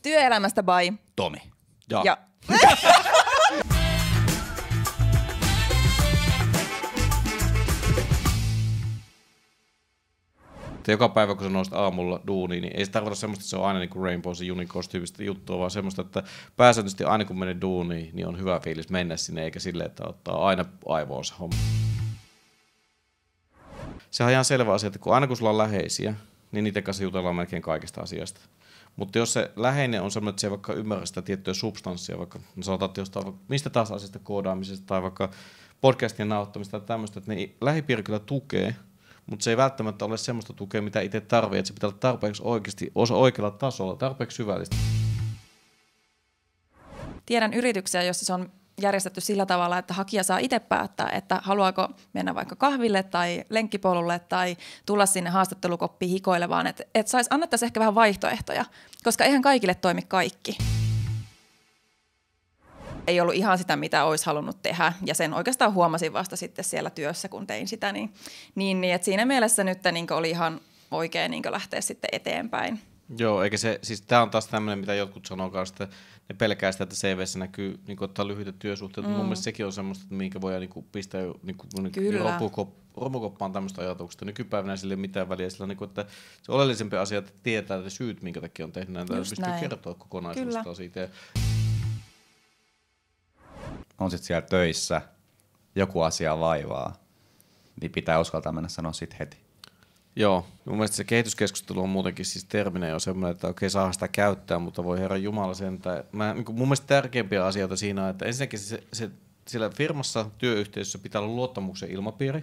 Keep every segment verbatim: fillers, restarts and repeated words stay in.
Työelämästä by Tomi. Ja. ja joka päivä, kun sä nousit aamulla duuniin, niin ei se tarkoita semmoista, että se on aina niin kuin Rainbows ja Unicorns-tyyppistä juttua, vaan semmoista, että pääsääntöisesti aina kun menee duuniin, niin on hyvä fiilis mennä sinne, eikä silleen, että ottaa aina aivoonsa homma. Se on ihan selvä asia, että kun aina kun sulla on läheisiä, niin niiden kanssa jutellaan melkein kaikista asiasta. Mutta jos se läheinen on semmoinen, että se ei vaikka ymmärrä sitä tiettyä substanssia, vaikka sanotaan, että jostain mistä taas asiasta koodaamisesta tai vaikka podcastien nauttamista tai tämmöistä, että ne lähipiiri kyllä tukee, mutta se ei välttämättä ole semmoista tukea, mitä itse tarvitsee, että se pitää olla tarpeeksi oikeasti osa oikealla tasolla, tarpeeksi syvällistä. tiedän yrityksiä, joissa se on järjestetty sillä tavalla, että hakija saa itse päättää, että haluaako mennä vaikka kahville tai lenkkipolulle tai tulla sinne haastattelukoppiin hikoilevaan, että et sais, annettaisiin ehkä vähän vaihtoehtoja, koska eihän kaikille toimi kaikki. Ei ollut ihan sitä, mitä olisi halunnut tehdä, ja sen oikeastaan huomasin vasta sitten siellä työssä, kun tein sitä, niin, niin, niin että siinä mielessä nyt niin oli ihan oikein niin lähteä sitten eteenpäin. Joo, eikä se, siis tää on taas tämmöinen, mitä jotkut sanoo kanssa, että ne pelkää sitä, että C V:ssä näkyy niin ottaa lyhyitä työsuhteita. Mm. Mun mielestä sekin on semmoista, että minkä voi niin pistää niin romukoppaan tämmöistä ajatuksesta. Nykypäivänä sillä ei ole mitään väliä, sillä niin kuin, että se oleellisempi asia, että tietää, että syyt, minkä takia on tehnyt näitä, pystyy näin kertoa kokonaisuudesta siitä. On sitten siellä töissä, joku asia vaivaa, niin pitää uskaltaa mennä sanoa sit heti. Joo, mun mielestä se kehityskeskustelu on muutenkin siis terminä jo semmoinen, että okei, saa sitä käyttää, mutta voi herran jumala sentään. Mä, niin mun mielestä tärkeimpiä asioita siinä on, että ensinnäkin se, se, siellä firmassa, työyhteisössä pitää olla luottamuksen ilmapiiri.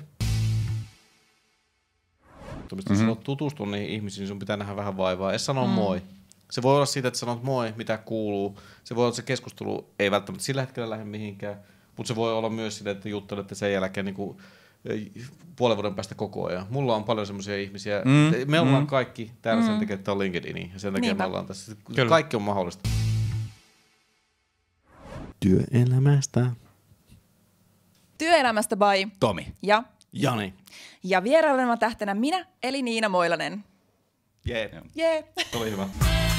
Jos mm-hmm. sä tutustua niihin ihmisiin, niin sun pitää nähdä vähän vaivaa. Ei sano mm. moi. Se voi olla siitä, että sanot moi, mitä kuuluu. Se voi olla, että se keskustelu ei välttämättä sillä hetkellä lähde mihinkään, mutta se voi olla myös sitä, että juttelette sen jälkeen niin kuin puolen vuoden päästä koko ajan. Mulla on paljon semmoisia ihmisiä. Mm, me ollaan mm. kaikki täällä mm. sen takia, että on LinkedIn, ja sen takia Niinpä. me ollaan tässä. Kyllä. Kaikki on mahdollista. Työelämästä. Työelämästä by Tomi. Ja Jani. Ja vierailema tähtenä minä, eli Niina Moilanen. Jee. Jee. Oli hyvä.